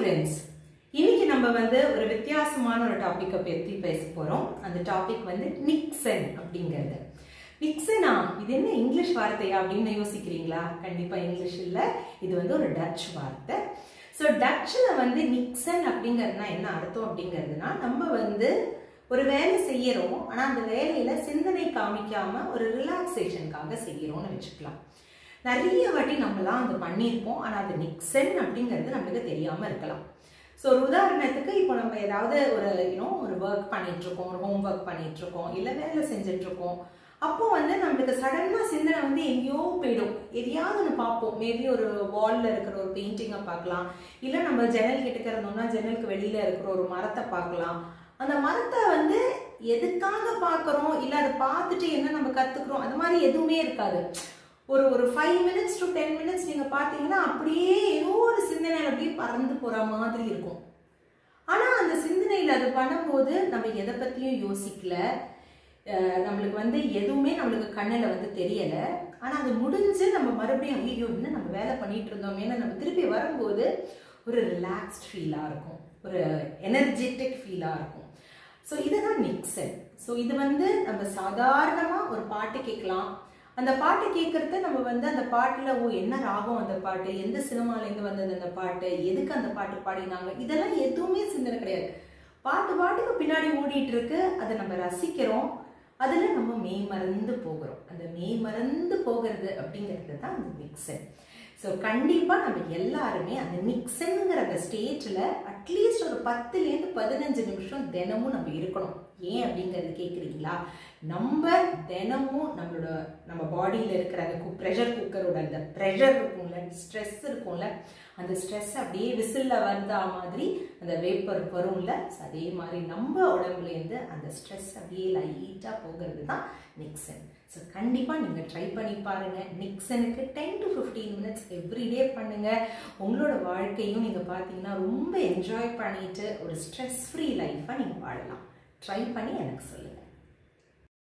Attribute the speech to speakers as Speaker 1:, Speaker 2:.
Speaker 1: friends. இன்னைக்கு நம்ம ஒரு வித்தியாசமான ஒரு டாபிக்கை பத்தி பேச போறோம். அந்த டாபிக் நிக்சன் அப்படிங்கிறது. நிக்சனா இது என்ன இங்கிலீஷ் வார்த்தையா அப்படின்னு யோசிக்கிறீங்களா? கண்டிப்பா இங்கிலீஷ் இல்ல, இது ஒரு டச் வார்த்தை. ஸோ டச்சில் நிக்சன் அப்படிங்கிறதுனா என்ன அர்த்தம் அப்படிங்கிறதுனா, நம்ம ஒரு வேலை செய்யறோம், ஆனா அந்த வேலையில சிந்தனை காமிக்காம ஒரு ரிலாக்ஸேஷனுக்காக செய்யறோம்னு வச்சுக்கலாம். நிறைய வாட்டி நம்மளாம் அது பண்ணியிருப்போம், ஆனா அது நிக்சன் அப்படிங்கிறது நம்மளுக்கு தெரியாம இருக்கலாம். ஸோ ஒரு உதாரணத்துக்கு இப்போ நம்ம ஏதாவது ஒரு ஒர்க் பண்ணிட்டு இருக்கோம், ஒரு ஹோம் ஒர்க் பண்ணிட்டு இருக்கோம், இல்லை வேலை செஞ்சுட்டு இருக்கோம். அப்போ நம்மளுக்கு சடனா சிந்தனை எங்கேயோ போயிடும். எதையாவது ஒன்று பார்ப்போம். மேபி ஒரு வால்ல இருக்கிற ஒரு பெயிண்டிங்கை பார்க்கலாம், இல்லை நம்ம ஜன்னல் கிட்டக்க இருந்தோம்னா ஜன்னலுக்கு வெளியில இருக்கிற ஒரு மரத்தை பார்க்கலாம். அந்த மரத்தை எதுக்காக பார்க்குறோம், இல்லை அதை பார்த்துட்டு என்ன நம்ம கற்றுக்குறோம், அது மாதிரி எதுவுமே இருக்காது. ஒரு 5 minutes to 10 minutes நீங்க பார்த்தீங்கன்னா அப்படியே ஏதோ ஒரு சிந்தனையில் அப்படியே பறந்து போற மாதிரி இருக்கும். ஆனா அந்த சிந்தனையில் அது பண்ணும்போது நம்ம எதை பத்தியும் யோசிக்கல, நம்மளுக்கு எதுவுமே நம்மளுக்கு கண்ணில் தெரியல. ஆனா அது முடிஞ்சு நம்ம மறுபடியும் ஐயோ இன்னும் நம்ம வேலை பண்ணிட்டு இருந்தோமே நம்ம திருப்பி வரும்போது ஒரு ரிலாக்ஸ்ட் ஃபீலா இருக்கும், ஒரு எனர்ஜெட்டிக் ஃபீலா இருக்கும். ஸோ இதுதான் நிக்சன். ஸோ இது நம்ம சாதாரணமா ஒரு பாட்டு கேட்கலாம். அந்த பாட்டு கேட்கறது நம்ம அந்த பாட்டுல என்ன ராகம், அந்த பாட்டு எந்த சினிமாலேருந்து வந்தது, அந்த பாட்டு எதுக்கு அந்த பாட்டு பாடினாங்க, இதெல்லாம் எதுவுமே சிந்தனை கிடையாது. பாட்டுக்கு பின்னாடி ஓடிட்டு இருக்கு, அதை நம்ம ரசிக்கிறோம், அதுல நம்ம மெய் மறந்து போகிறோம். அந்த மெய் மறந்து போகிறது அப்படிங்கிறது தான் அந்த நிக்சன். ஸோ கண்டிப்பா நம்ம எல்லாருமே அந்த நிக்சன்ங்கிற அந்த ஸ்டேஜ்ல அட்லீஸ்ட் ஒரு 10லேருந்து 15 நிமிஷம் தினமும் நம்ம இருக்கணும். ஏன் அப்படிங்கிறது கேட்குறீங்களா? நம்ம தினமும் நம்ம பாடியில் இருக்கிற அந்த ப்ரெஷர் குக்கரோட அந்த ப்ரெஷர் இருக்கும்ல, ஸ்ட்ரெஸ் இருக்கும்ல, அந்த ஸ்ட்ரெஸ் அப்படியே விசிலில் வந்தா மாதிரி அந்த வேப்பர் வரும்ல, அதே மாதிரி நம்ம உடம்புலேருந்து அந்த ஸ்ட்ரெஸ் அப்படியே லைட்டாக போகிறது தான் நிக்சன். ஸோ கண்டிப்பாக நீங்கள் ட்ரை பண்ணி பாருங்கள். நிக்சனுக்கு 10 to 15 minutes எவ்ரிடே பண்ணுங்கள். உங்களோட வாழ்க்கையும் நீங்கள் பார்த்தீங்கன்னா ரொம்ப என்ஜாய் பண்ணிட்டு ஒரு ஸ்ட்ரெஸ் ஃப்ரீ லைஃபாக நீங்கள் வாழலாம். ட்ரை பண்ணி எனக்கு சொல்லுங்கள்.